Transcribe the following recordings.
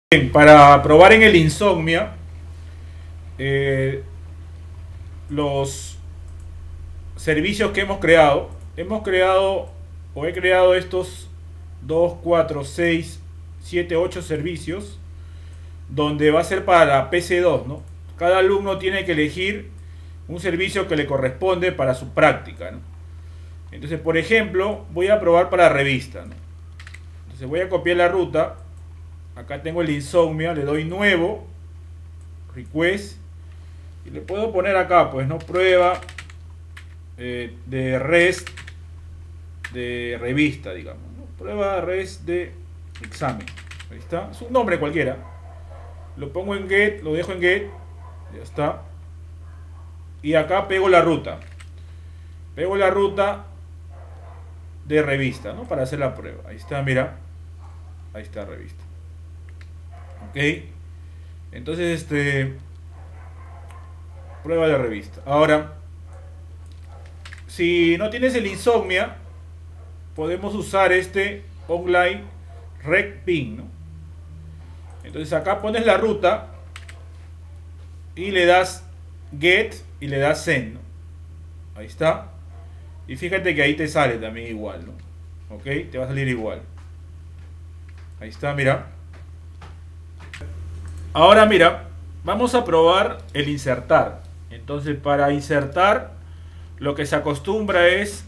Bien, para probar en el Insomnia, los servicios que hemos creado o he creado estos 2, 4, 6, 7, 8 servicios, donde va a ser para la PC2, ¿no? Cada alumno tiene que elegir un servicio que le corresponde para su práctica, ¿no? Entonces, por ejemplo, voy a probar para revista, ¿no? Entonces voy a copiar la ruta. Acá tengo el Insomnia, le doy nuevo, request, y le puedo poner acá, pues, no, prueba de REST de revista, digamos, ¿no? Prueba REST de examen. Ahí está, es un nombre cualquiera. Lo pongo en get, lo dejo en get, ya está. Y acá pego la ruta. Pego la ruta de revista, ¿no? Para hacer la prueba. Ahí está, mira. Ahí está revista. Ok, entonces prueba de revista. Ahora, si no tienes el Insomnia, podemos usar este online rec ping, ¿no? Entonces acá pones la ruta y le das get y le das send, ¿no? Ahí está. Y fíjate que ahí te sale también igual, ¿no? Ok, te va a salir igual. Ahí está, mira. Ahora mira, vamos a probar el insertar. Entonces, para insertar, lo que se acostumbra es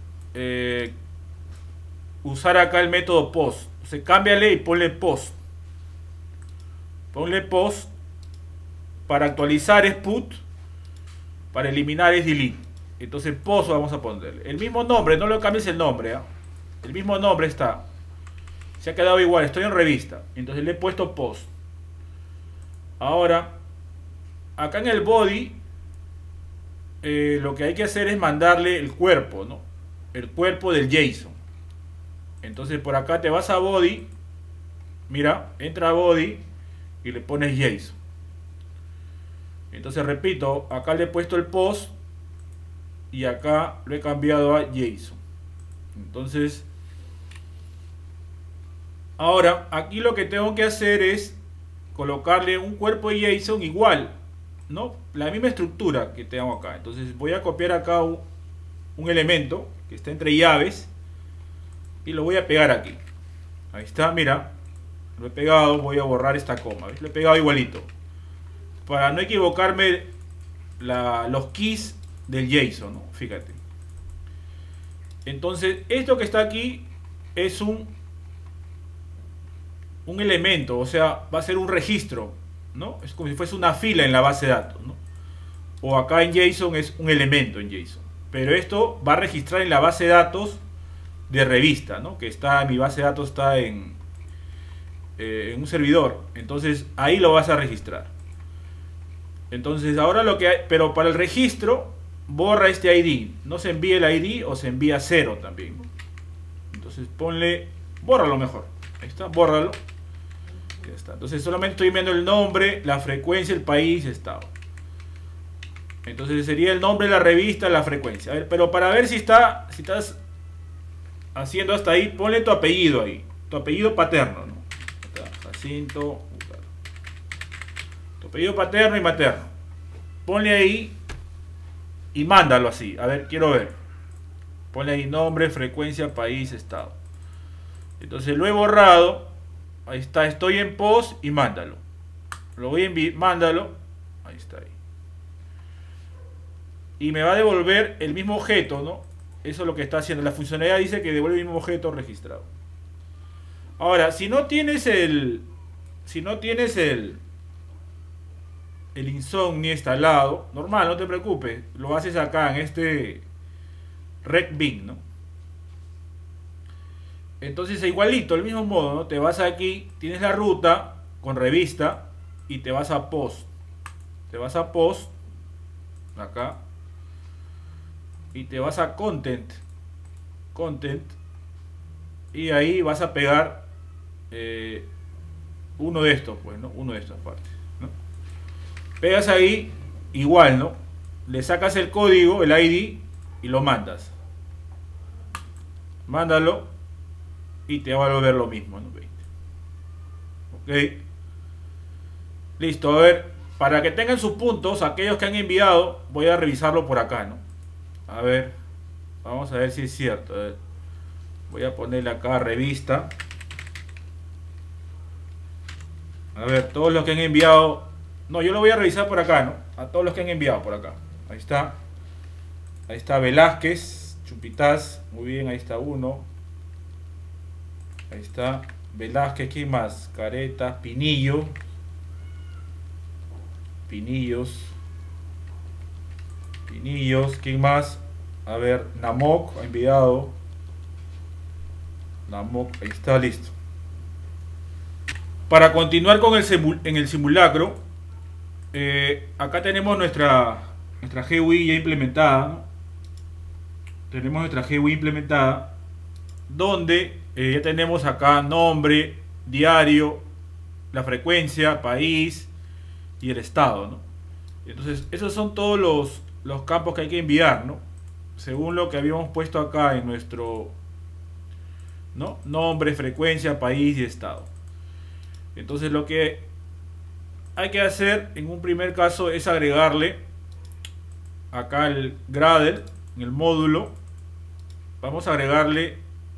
usar acá el método post. Entonces, cámbiale y ponle post. Ponle post. Para actualizar es put. Para eliminar es delete. Entonces, post vamos a ponerle el mismo nombre, no lo cambies el nombre, ¿eh? El mismo nombre está. Se ha quedado igual, estoy en revista. Entonces le he puesto post. Ahora, acá en el body, lo que hay que hacer es mandarle el cuerpo, ¿no? El cuerpo del JSON. Entonces por acá te vas a body, mira, entra a body y le pones JSON. Entonces repito, acá le he puesto el post y acá lo he cambiado a JSON. Entonces, ahora aquí lo que tengo que hacer es colocarle un cuerpo de JSON igual, ¿no? La misma estructura que tengo acá. Entonces voy a copiar acá un elemento que está entre llaves y lo voy a pegar aquí. Ahí está, mira, lo he pegado. Voy a borrar esta coma, ¿ves? Lo he pegado igualito para no equivocarme los keys del JSON, ¿no? Fíjate. Entonces esto que está aquí es un elemento, o sea, va a ser un registro, ¿no? Es como si fuese una fila en la base de datos, ¿no? O acá en JSON es un elemento en JSON. Pero esto va a registrar en la base de datos de revista, ¿no? Que está, mi base de datos está en un servidor. Entonces ahí lo vas a registrar. Entonces ahora lo que hay, pero para el registro, borra este ID. No se envíe el ID o se envía 0 también, ¿no? Entonces ponle, bórralo mejor. Ahí está, bórralo. Ya está. Entonces solamente estoy viendo el nombre, la frecuencia, el país, estado. Entonces sería el nombre de la revista, la frecuencia. A ver, pero para ver si estás haciendo hasta ahí, ponle tu apellido ahí. Tu apellido paterno, ¿no? Jacinto. Tu apellido paterno y materno. Ponle ahí y mándalo así. A ver, quiero ver. Ponle ahí nombre, frecuencia, país, estado. Entonces lo he borrado. Ahí está, estoy en post y mándalo. Lo voy a enviar, mándalo. Ahí está ahí. Y me va a devolver el mismo objeto, ¿no? Eso es lo que está haciendo. La funcionalidad dice que devuelve el mismo objeto registrado. Ahora, si no tienes el Insomnia instalado, normal, no te preocupes. Lo haces acá en este rec bin, ¿no? Entonces igualito, el mismo modo, ¿no? Te vas aquí, tienes la ruta con revista y te vas a post. Te vas a post, acá, y te vas a content, y ahí vas a pegar uno de estos, pues, ¿no? Uno de estas partes, ¿no? Pegas ahí, igual, ¿no? Le sacas el código, el ID, y lo mandas. Mándalo. Y te va a volver lo mismo, ¿no? ¿Ok? Listo, a ver, para que tengan sus puntos, aquellos que han enviado, voy a revisarlo por acá, ¿no? A ver, vamos a ver si es cierto. A ver, voy a ponerle acá revista. A ver, todos los que han enviado. No, yo lo voy a revisar por acá, ¿no? A todos los que han enviado por acá. Ahí está. Ahí está Velázquez, Chupitas. Muy bien, ahí está uno. Ahí está Velázquez, ¿quién más? Caretas, Pinillo. Pinillos, ¿quién más? A ver, Namok ha enviado. Namok, ahí está, listo. Para continuar con en el simulacro, acá tenemos nuestra GUI ya implementada, ¿no? Tenemos nuestra GUI implementada, donde ya tenemos acá nombre, diario, la frecuencia, país y el estado, ¿no? Entonces esos son todos los campos que hay que enviar, ¿no? Según lo que habíamos puesto acá en nuestro, ¿no? Nombre, frecuencia, país y estado. Entonces lo que hay que hacer en un primer caso es agregarle acá el Gradle en el módulo. Vamos a agregarle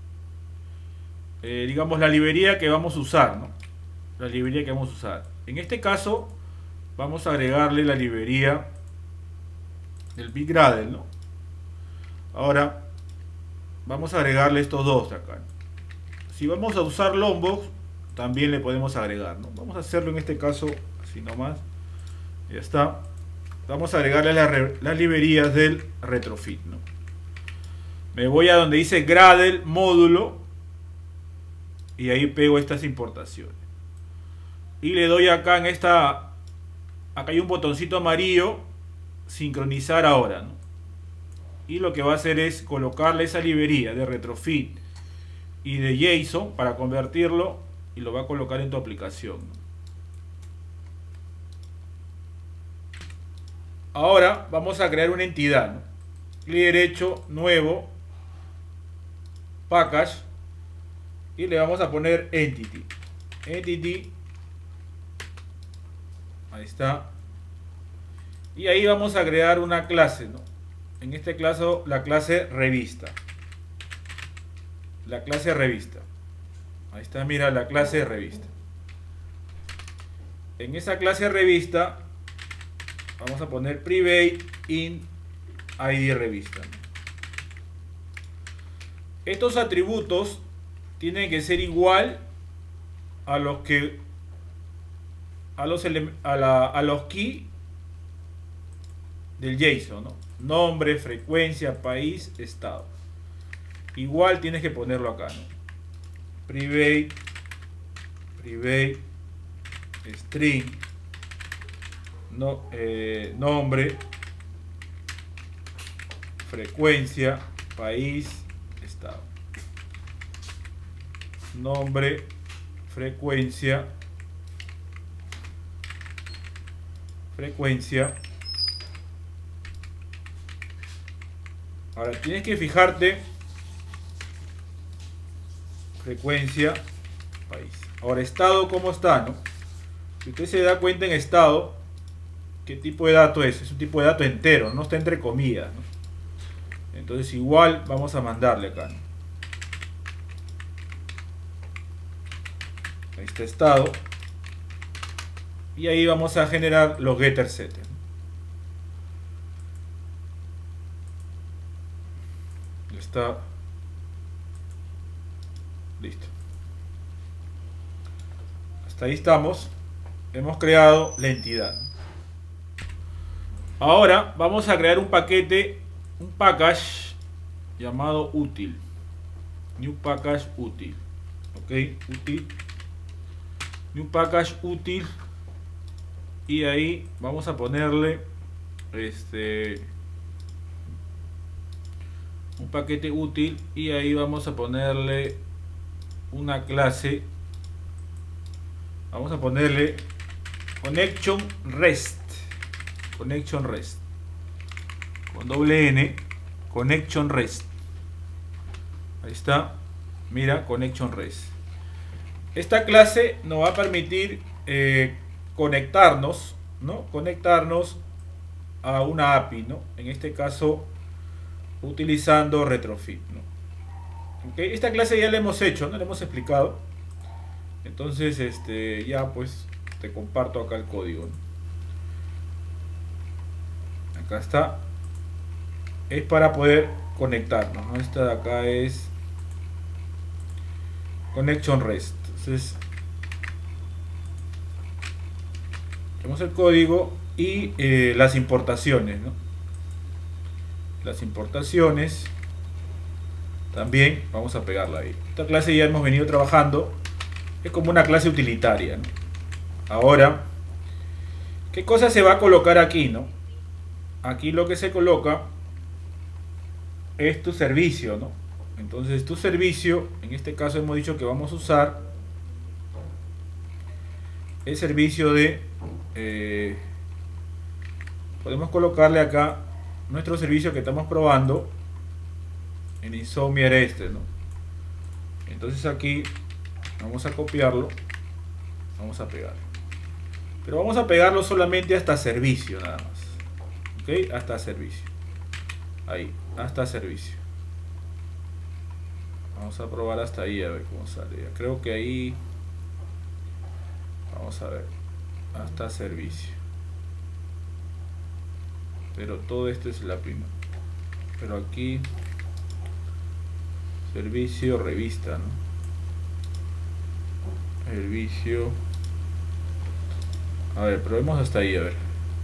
digamos la librería que vamos a usar, ¿no? La librería que vamos a usar. En este caso vamos a agregarle la librería del Big Gradle, ¿no? Ahora vamos a agregarle estos dos de acá. Si vamos a usar Lombok, también le podemos agregar, ¿no? Vamos a hacerlo en este caso así nomás. Ya está. Vamos a agregarle las librerías del retrofit, ¿no? Me voy a donde dice Gradle módulo y ahí pego estas importaciones. Y le doy acá en esta. Acá hay un botoncito amarillo, sincronizar ahora, ¿no? Y lo que va a hacer es colocarle esa librería de retrofit y de JSON para convertirlo y lo va a colocar en tu aplicación, ¿no? Ahora vamos a crear una entidad, ¿no? Clic derecho, nuevo, package y le vamos a poner entity. Ahí está. Y ahí vamos a crear una clase, ¿no? En este caso, la clase revista. La clase revista. Ahí está, mira, la clase revista. En esa clase revista vamos a poner private in ID revista. Estos atributos tienen que ser igual a los que a los key del JSON, ¿no? Nombre, frecuencia, país, estado. Igual tienes que ponerlo acá, ¿no? Private string, no, nombre, frecuencia, país, estado. Nombre, frecuencia, ahora tienes que fijarte frecuencia, país. Ahora estado, ¿cómo está, no? Si usted se da cuenta en estado, ¿qué tipo de dato es? Es un tipo de dato entero, no está entre comillas, ¿no? Entonces igual vamos a mandarle acá, ¿no? Ahí está estado. Y ahí vamos a generar los getter setter. Ya está. Listo. Hasta ahí estamos. Hemos creado la entidad. Ahora vamos a crear un paquete, un package llamado útil. New package útil. Ok, útil. New package útil. Y ahí vamos a ponerle un paquete útil y ahí vamos a ponerle una clase. Vamos a ponerle connection rest con doble N, connection rest. Ahí está, mira, connection rest. Esta clase nos va a permitir conectarnos, ¿no? Conectarnos a una API, ¿no? En este caso, utilizando Retrofit, ¿no? ¿Okay? Esta clase ya la hemos hecho, ¿no? La hemos explicado. Entonces, ya pues te comparto acá el código, ¿no? Acá está. Es para poder conectarnos, ¿no? Esta de acá es Connection REST. Entonces, tenemos el código y las importaciones, ¿no? Las importaciones también vamos a pegarla ahí. Esta clase ya hemos venido trabajando. Es como una clase utilitaria, ¿no? Ahora, ¿qué cosa se va a colocar aquí, no? Aquí lo que se coloca es tu servicio, ¿no? Entonces tu servicio, en este caso hemos dicho que vamos a usar el servicio de podemos colocarle acá nuestro servicio que estamos probando en Insomniac ¿no? Entonces aquí vamos a copiarlo, vamos a pegarlo, pero vamos a pegarlo solamente hasta servicio nada más, ok, hasta servicio, ahí, hasta servicio. Vamos a probar hasta ahí a ver cómo sale. Creo que ahí vamos a ver hasta servicio, pero todo esto es la prima, pero aquí servicio revista, ¿no? Servicio, a ver, probemos hasta ahí, a ver.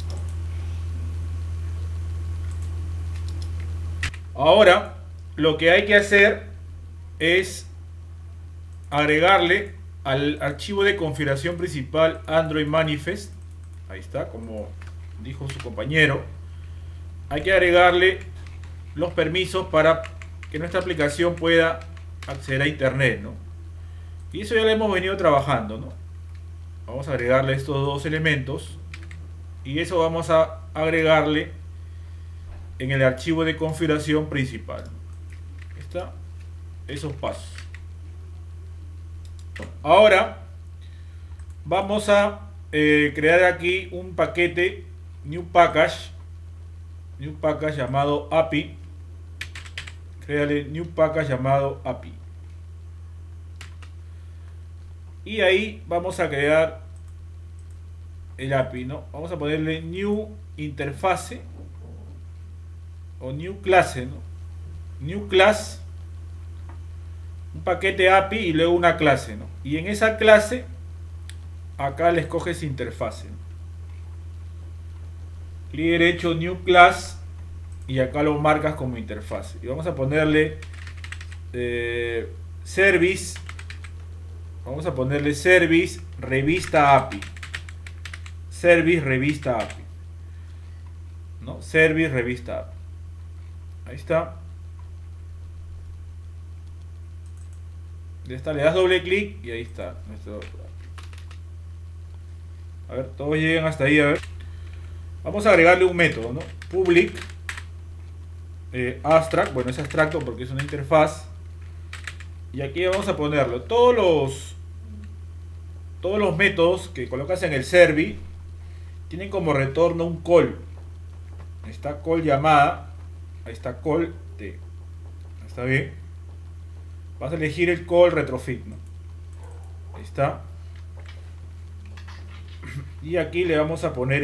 Ahora lo que hay que hacer es agregarle al archivo de configuración principal Android Manifest. Ahí está, como dijo su compañero. Hay que agregarle los permisos para que nuestra aplicación pueda acceder a internet, ¿no? Y eso ya lo hemos venido trabajando, ¿no? Vamos a agregarle estos dos elementos y eso vamos a agregarle en el archivo de configuración principal. Está esos pasos. Ahora vamos a crear aquí un paquete new package llamado API. Créale new package llamado API y ahí vamos a crear el API, ¿no? Vamos a ponerle new interface o new clase, ¿no? New class, un paquete API y luego una clase, ¿no? Y en esa clase acá le escoges interfase, ¿no? Clic derecho new class y acá lo marcas como interfase y vamos a ponerle service, vamos a ponerle service revista API, service revista API, ¿no? Service revista API, ahí está. Le das doble clic y ahí está nuestro API. A ver, todos llegan hasta ahí, a ver. Vamos a agregarle un método, ¿no? Public abstract, bueno, es abstracto porque es una interfaz. Y aquí vamos a ponerlo. Todos los métodos que colocas en el service tienen como retorno un call. Ahí está call llamada. Ahí está call T. ¿Está bien? Vas a elegir el call retrofit, ¿no? Ahí está. Y aquí le vamos a poner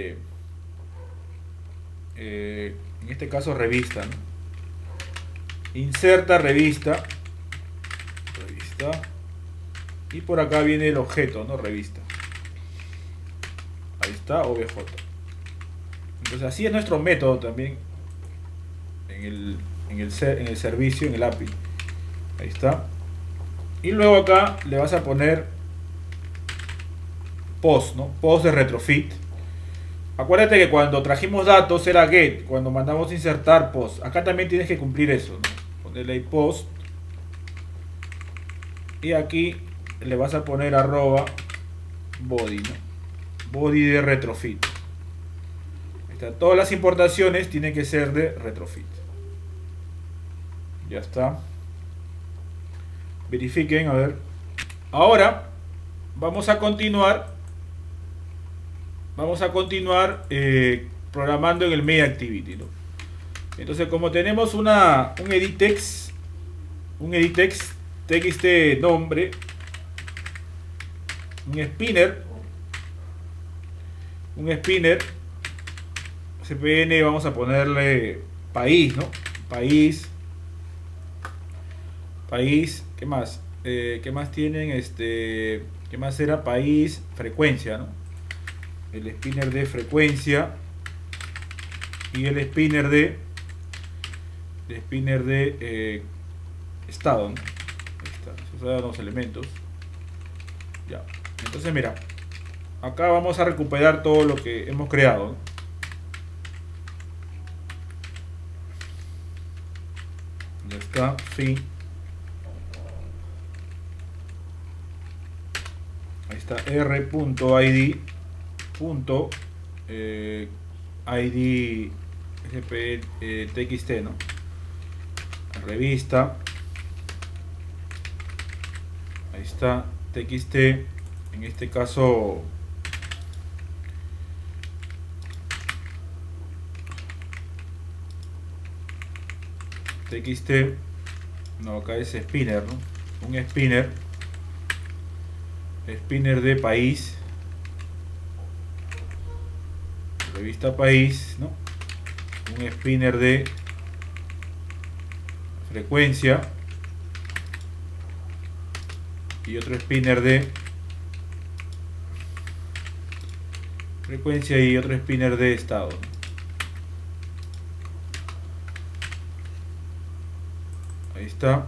en este caso revista, ¿no? Inserta revista y por acá viene el objeto, ¿no? Revista, ahí está, obj. Entonces así es nuestro método también en el servicio, en el API, ahí está. Y luego acá le vas a poner post, ¿no? Post de retrofit. Acuérdate que cuando trajimos datos era get, cuando mandamos insertar post. Acá también tienes que cumplir eso, ¿no? Ponerle ahí post. Y aquí le vas a poner arroba body, ¿no? Body de retrofit. Ahí está. Todas las importaciones tienen que ser de retrofit. Ya está. Verifiquen, a ver. Ahora vamos a continuar vamos a continuar programando en el main activity, ¿no? Entonces, como tenemos un edit text txt nombre, un spinner cpn, vamos a ponerle país, ¿no? País, ¿qué más? ¿Qué más tienen? ¿Qué más era? País, frecuencia, ¿no? El spinner de frecuencia y el spinner de estado, ¿no? Ahí está, esos son los elementos. Ya. Entonces mira, acá vamos a recuperar todo lo que hemos creado, ¿no? Ya está, fin. Ahí está, r.id id txt, ¿no? Revista, ahí está, txt, en este caso txt, no, acá es spinner, ¿no? Un spinner de país, revista país, ¿no? Un spinner de frecuencia y otro spinner de frecuencia y otro spinner de estado, ¿no? Ahí está,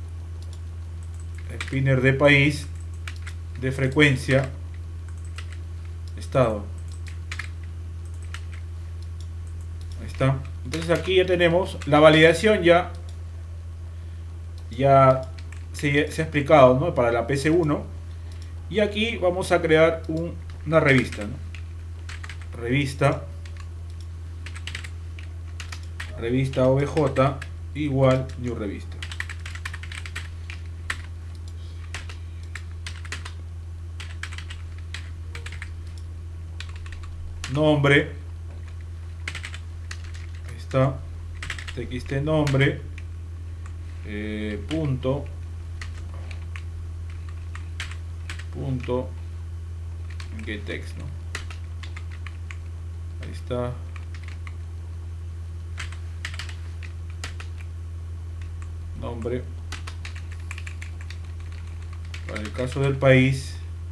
spinner de país, de frecuencia, estado. Ahí está. Entonces aquí ya tenemos la validación, ya se ha explicado, ¿no? Para la PC1. Y aquí vamos a crear una revista, ¿no? Revista obj igual new revista. Nombre, ahí está, txt nombre, punto getText, ¿no? Ahí está, nombre. Para el caso del país,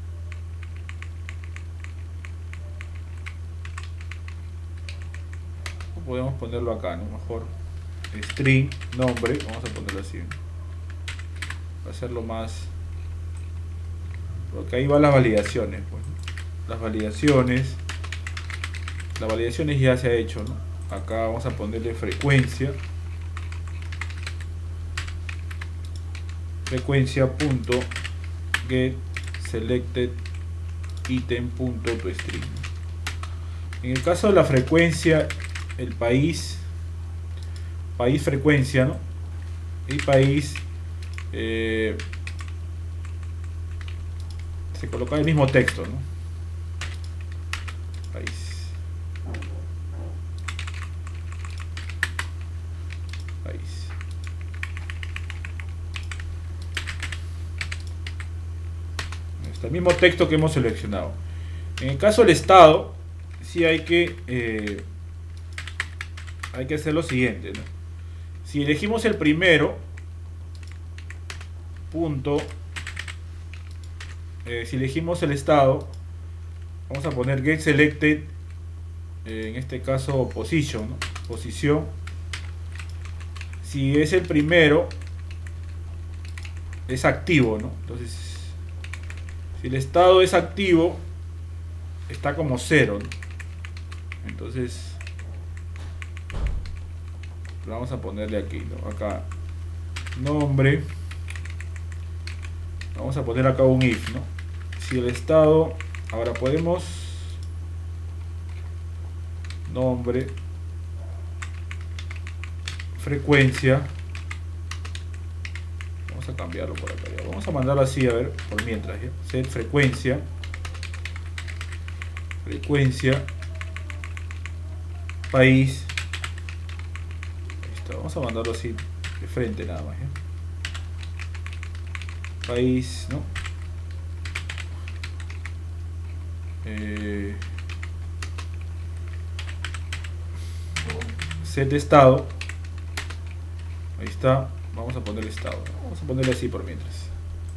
podemos ponerlo acá, ¿no? Mejor string nombre, vamos a ponerlo así, ¿no? Para hacerlo más, porque ahí van las validaciones, pues, ¿no? Las validaciones ya se ha hecho, ¿no? Acá vamos a ponerle frecuencia punto get selected item punto to string. En el caso de la frecuencia, el país frecuencia, ¿no? Y país se coloca el mismo texto, ¿no? País. Está el mismo texto que hemos seleccionado. En el caso del estado, sí hay que hacer lo siguiente, ¿no? Si elegimos el primero, punto, si elegimos el estado, vamos a poner get selected, en este caso position, ¿no? Posición. Si es el primero, es activo, ¿no? Entonces, si el estado es activo, está como 0, ¿no? Entonces vamos a ponerle aquí, ¿no? Acá nombre, vamos a poner acá un if, ¿no? Si el estado, ahora podemos nombre, frecuencia, vamos a cambiarlo por acá, ya. Vamos a mandarlo así, a ver, por mientras, ¿ya? Set frecuencia frecuencia, país. Ahí está, vamos a mandarlo así de frente nada más, ¿eh? País, ¿no? Set estado. Ahí está. Vamos a poner estado, ¿no? Vamos a ponerle así por mientras.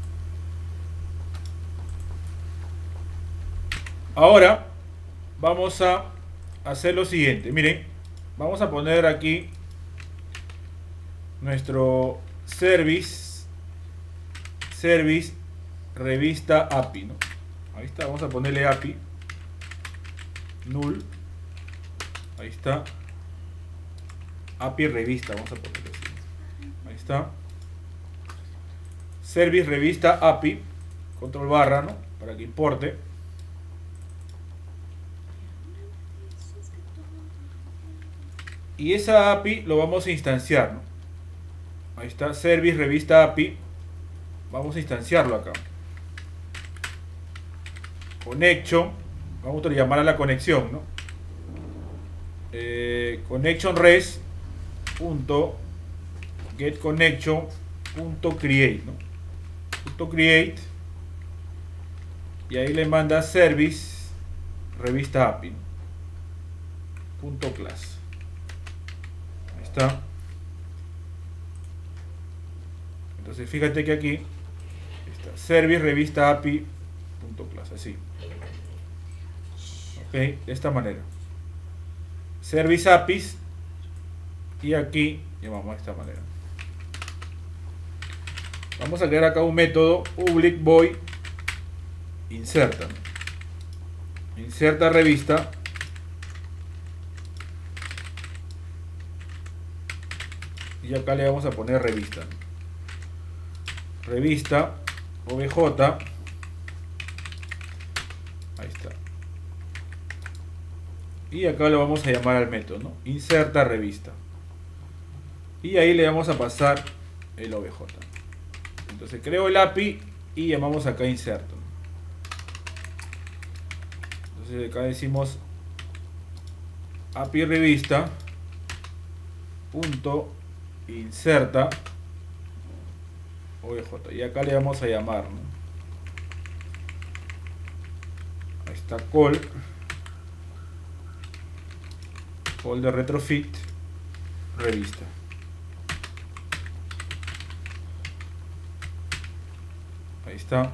Ahora vamos a hacer lo siguiente. Miren, vamos a poner aquí nuestro service revista API, ¿no? Ahí está, vamos a ponerle API null. Ahí está. API revista, vamos a ponerle así. Ahí está. Service revista API, control barra, ¿no? Para que importe. Y esa API lo vamos a instanciar, ¿no? Ahí está, service revista API. Vamos a instanciarlo acá. Connection. Vamos a llamar a la conexión, ¿no? Connection res punto get connection punto create, ¿no? Punto create. Y ahí le manda service revista API, ¿no? Punto class. Ahí está. Entonces fíjate que aquí está service revista API punto class, así. Ok, de esta manera. Service APIs. Y aquí llamamos de esta manera. Vamos a crear acá un método public void inserta. Inserta revista. Y acá le vamos a poner revista. Revista obj. Ahí está. Y acá lo vamos a llamar al método, ¿no? Inserta revista. Y ahí le vamos a pasar el obj. Entonces creo el API y llamamos acá inserto. Entonces acá decimos API revista punto inserta obj. Y acá le vamos a llamar, ¿no? Ahí está call de retrofit revista. Ahí está.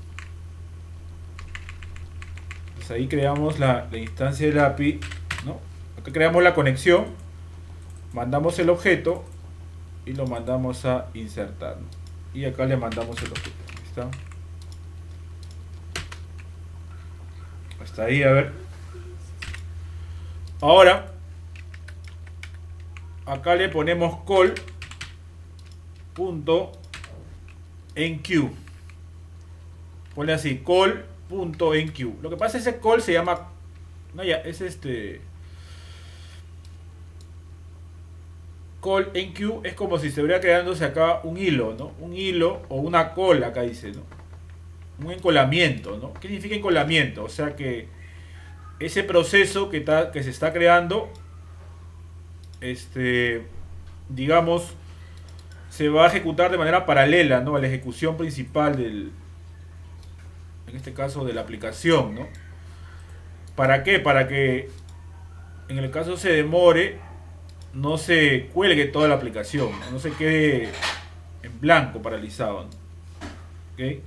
Pues ahí creamos la instancia del API, ¿no? Acá creamos la conexión, mandamos el objeto y lo mandamos a insertar, ¿no? Y acá le mandamos el objeto. Ahí está. Hasta ahí, a ver. Ahora acá le ponemos call punto enqueue. Ponle así, call punto enqueue. Lo que pasa es que ese call se llama, no, ya, es call enqueue, es como si estuviera creándose acá un hilo, ¿no? Un hilo o una cola, acá dice, ¿no? Un encolamiento, ¿no? ¿Qué significa encolamiento? O sea que ese proceso que se está creando, digamos, se va a ejecutar de manera paralela, ¿no? A la ejecución principal en este caso de la aplicación, ¿no? ¿Para qué? Para que en el caso se demore, no se cuelgue toda la aplicación, no se quede en blanco, paralizado, ¿no? ¿Ok?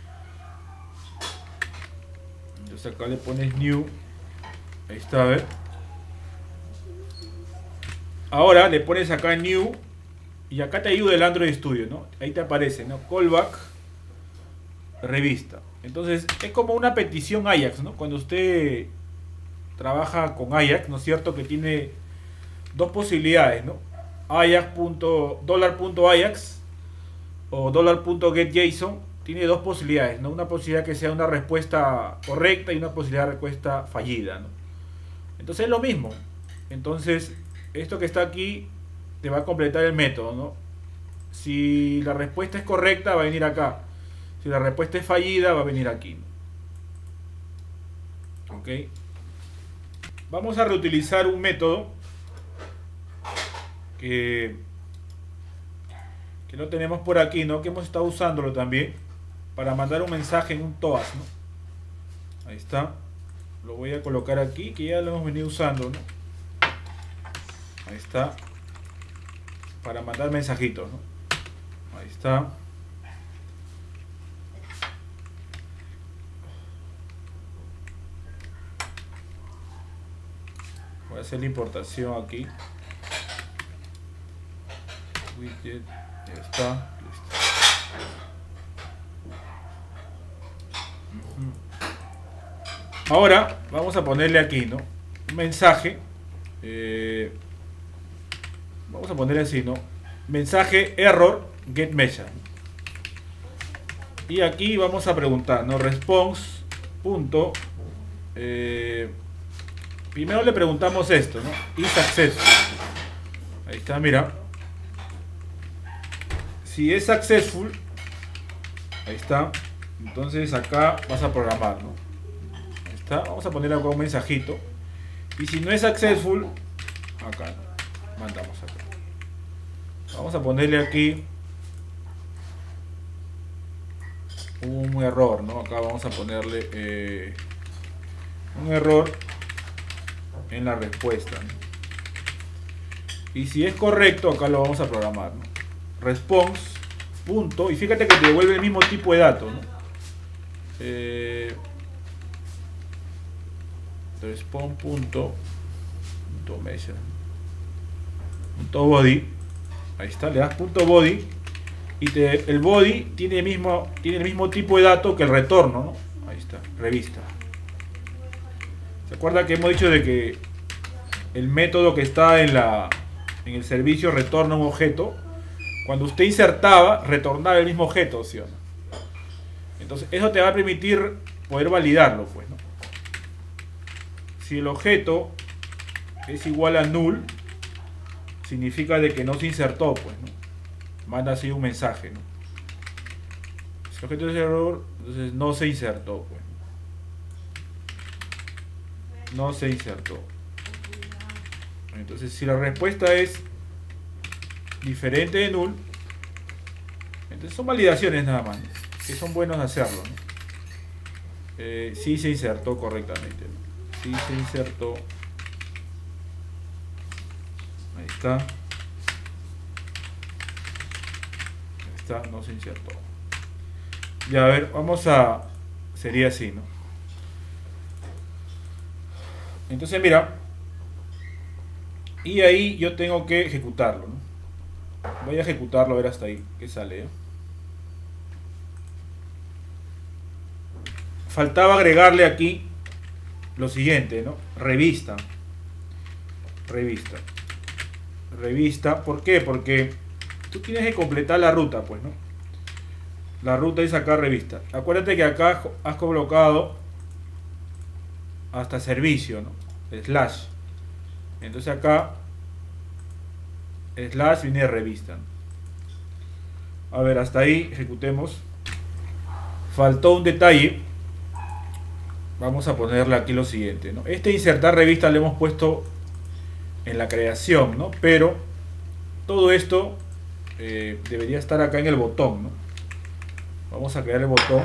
Entonces acá le pones new. Ahí está, a ver. Ahora le pones acá new y acá te ayuda el Android Studio, ¿no? Ahí te aparece, ¿no? Callback revista. Entonces es como una petición Ajax, ¿no? Cuando usted trabaja con Ajax, ¿no es cierto? Que tiene dos posibilidades, ¿no? $.ajax o $.getJSON. Tiene dos posibilidades, ¿no? Una posibilidad que sea una respuesta correcta y una posibilidad de respuesta fallida, ¿no? Entonces es lo mismo. Entonces esto que está aquí te va a completar el método, ¿no? Si la respuesta es correcta, va a venir acá. Si la respuesta es fallida, va a venir aquí, ¿no? ¿Ok? vamos a reutilizar un método que lo tenemos por aquí, ¿no? Que hemos estado usándolo también para mandar un mensaje en un TOAS, ¿no? Ahí está. Lo voy a colocar aquí, que ya lo hemos venido usando, ¿no? Ahí está. Para mandar mensajitos, ¿no? Ahí está. Voy a hacer la importación aquí. Widget, ya está. Listo. Ahora vamos a ponerle aquí, ¿no? Un mensaje. Vamos a ponerle así, ¿no? Mensaje error get message. Y aquí vamos a preguntar, ¿no? Response punto. Primero le preguntamos esto, ¿no? Is successful. Ahí está, mira. Si es successful, ahí está. Entonces acá vas a programar, ¿no? Ahí está. Vamos a poner acá un mensajito. Y si no es successful, acá, ¿no? Mandamos acá. Vamos a ponerle aquí un error, ¿no? Acá vamos a ponerle un error en la respuesta, ¿no? Y si es correcto, acá lo vamos a programar, ¿no? Response punto, y fíjate que te devuelve el mismo tipo de datos, ¿no? Response punto measure punto body. Ahí está, le das punto body y el body tiene el mismo tipo de dato que el retorno, ¿no? Ahí está, revista. ¿Se acuerda que hemos dicho de que el método que está en el servicio retorna un objeto? Cuando usted insertaba, retornaba el mismo objeto, ¿sí o no? Entonces eso te va a permitir poder validarlo, pues, ¿no? Si el objeto es igual a null, significa de que no se insertó, pues, ¿no? Manda así un mensaje, ¿no? Si el objeto es error, entonces no se insertó, pues. No se insertó. Entonces si la respuesta es diferente de null, entonces son validaciones nada más, ¿no? Que son buenos hacerlo, ¿no? Sí se insertó correctamente, ¿no? Sí se insertó. Ahí está. Ahí está, no se insertó. Ya, a ver, sería así, ¿no? Entonces mira, y ahí yo tengo que ejecutarlo, ¿no? Voy a ejecutarlo, a ver hasta ahí que sale, ¿eh? Faltaba agregarle aquí lo siguiente, ¿no? Revista. ¿Por qué? Porque tú tienes que completar la ruta, pues, ¿no? La ruta es acá revista. Acuérdate que acá has colocado hasta servicio, ¿no? Slash. Entonces acá slash viene de revista, ¿no? A ver, hasta ahí ejecutemos. Faltó un detalle. Vamos a ponerle aquí lo siguiente, ¿no? Este insertar revista le hemos puesto en la creación, ¿no? Pero todo esto debería estar acá en el botón, ¿no? Vamos a crear el botón.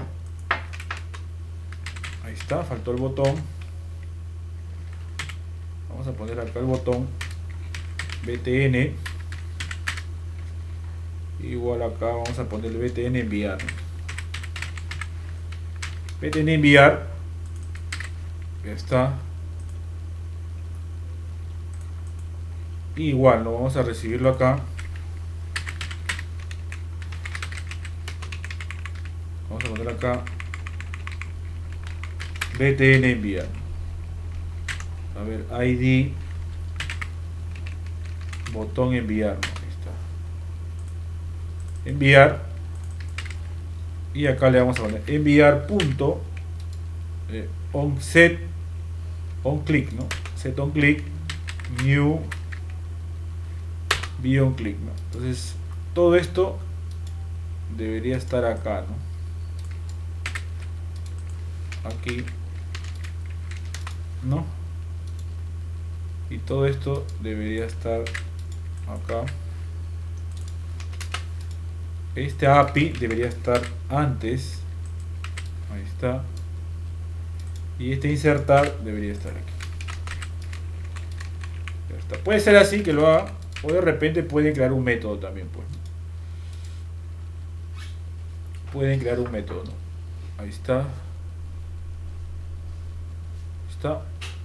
Ahí está, faltó el botón. Vamos a poner acá el botón btn. Igual acá vamos a poner el btn enviar, ¿no? Btn enviar. Ya está. Igual, no vamos a recibirlo acá. Vamos a poner acá btn enviar. A ver, id botón enviar, ¿no? Ahí está. Enviar. Y acá le vamos a poner enviar punto on set on click, ¿no? Set on click new beyond click, ¿no? Entonces todo esto debería estar acá, ¿no? Aquí, ¿no? y todo esto debería estar acá. Este API debería estar antes, ahí está, y este insertar debería estar aquí. Ya está. Puede ser así que lo haga, o de repente pueden crear un método también, pues. Pueden crear un método, ¿no? Ahí está. Está.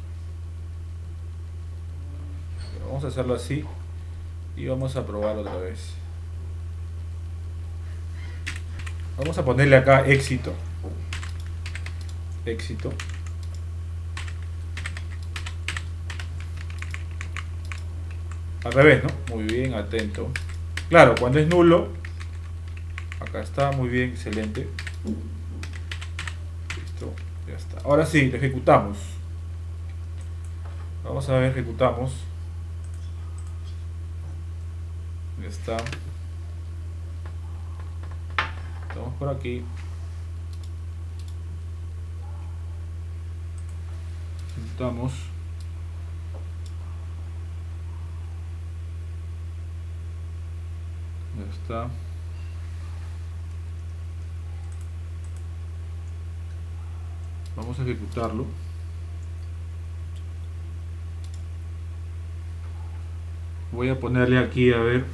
Vamos a hacerlo así y vamos a probar otra vez. Vamos a ponerle acá éxito. Éxito. Al revés, ¿no? Muy bien, atento. Claro, cuando es nulo, acá está, muy bien, excelente. Listo, ya está. Ahora sí, lo ejecutamos. Vamos a ver, ejecutamos. Ya está. Estamos por aquí. Ejecutamos. Ya está. Vamos a ejecutarlo. Voy a ponerle aquí, a ver,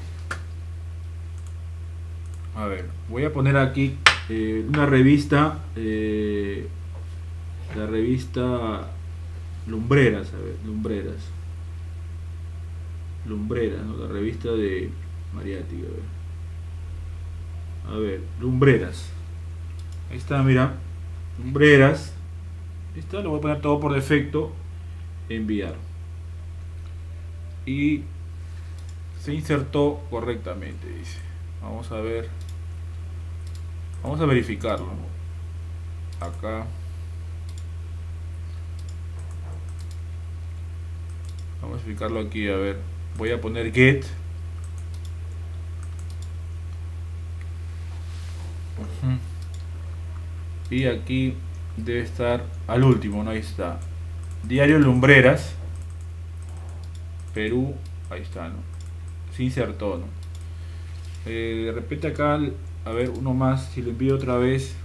voy a poner aquí una revista, la revista Lumbreras, a ver, Lumbreras, ¿no? La revista de Mariátegui, a ver, Lumbreras, ahí está, mira, Lumbreras, ahí está, lo voy a poner todo por defecto, enviar, y se insertó correctamente, dice. Vamos a ver, vamos a verificarlo acá. Vamos a verificarlo aquí, a ver. Voy a poner get. Y aquí debe estar al último, ¿no? Ahí está. Diario Lumbreras, Perú, ahí está, ¿no? Se insertó, ¿no? De repente acá, a ver, uno más, si lo envío otra vez,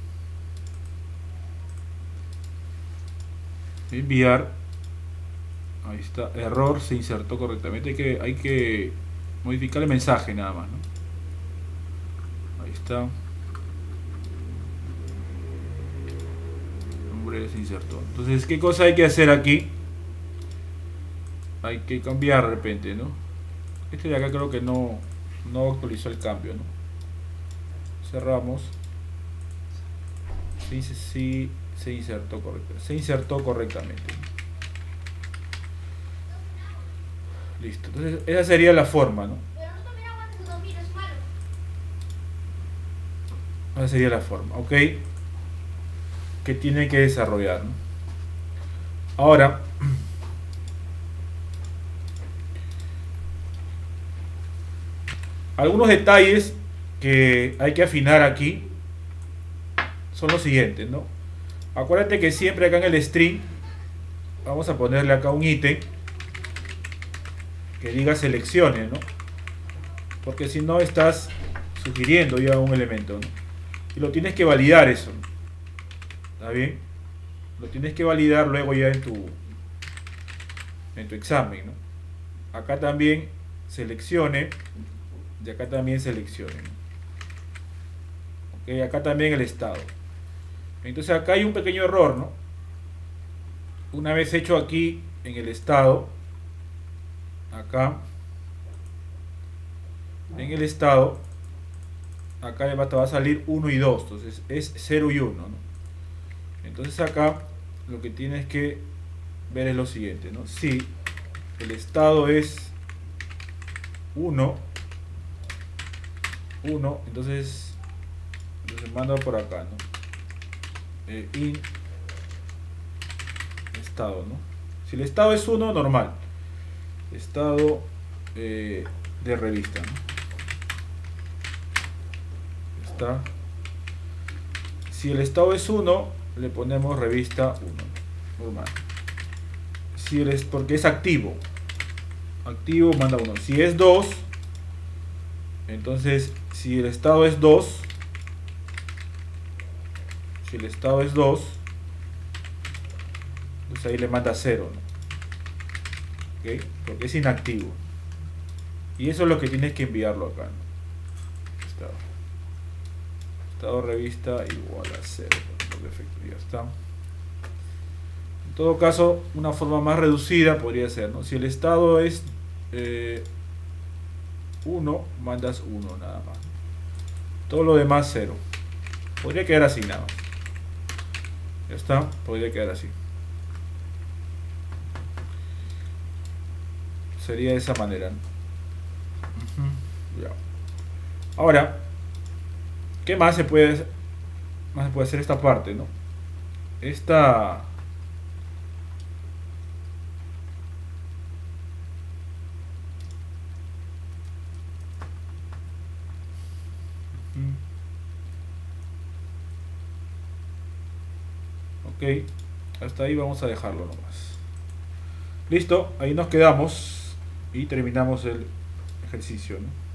enviar, ahí está, error, se insertó correctamente, hay que modificar el mensaje nada más, ¿no? Ahí está, nombre se insertó. Entonces, ¿qué cosa hay que hacer aquí? Hay que cambiar de repente, ¿no? Este de acá creo que no actualizó el cambio, ¿no? Cerramos. Sí, se insertó correctamente. Se insertó correctamente. Listo. Entonces esa sería la forma, ¿no? Esa sería la forma, ¿ok? Que tiene que desarrollar, ¿no? Ahora, algunos detalles que hay que afinar aquí son los siguientes, ¿no? Acuérdate que siempre acá en el string vamos a ponerle acá un ítem que diga seleccione, ¿no? Porque si no estás sugiriendo ya un elemento, ¿no? Y lo tienes que validar eso, ¿no? ¿Está bien? Lo tienes que validar luego ya en tu examen, ¿no? Acá también seleccione. Y acá también seleccione, ¿no? Ok, acá también el estado. Entonces acá hay un pequeño error, ¿no? Una vez hecho aquí en el estado, acá en el estado, acá te va a salir 1 y 2, entonces es 0 y 1, ¿no? Entonces acá lo que tienes que ver es lo siguiente, ¿no? Si el estado es 1, entonces mando por acá, ¿no? In estado, ¿no? Si el estado es 1, normal. Estado de revista, ¿no? Está. Si el estado es 1, le ponemos revista 1, normal. Si porque es activo. activo, manda 1. Si es 2, entonces si el estado es 2, si el estado es 2, pues ahí le manda 0, ¿no? ¿Okay? Porque es inactivo. Y eso es lo que tienes que enviarlo acá, ¿no? Estado revista igual a 0, por defecto, ya está. En todo caso, una forma más reducida podría ser, ¿no? Si el estado es 1, mandas 1 nada más. Todo lo demás 0. Podría quedar así nada más. Ya está, podría quedar así. Sería de esa manera, ¿no? Ya. Ahora, ¿qué más se puede hacer esta parte, ¿no? Esta ok, hasta ahí vamos a dejarlo nomás. Listo, ahí nos quedamos y terminamos el ejercicio, ¿no?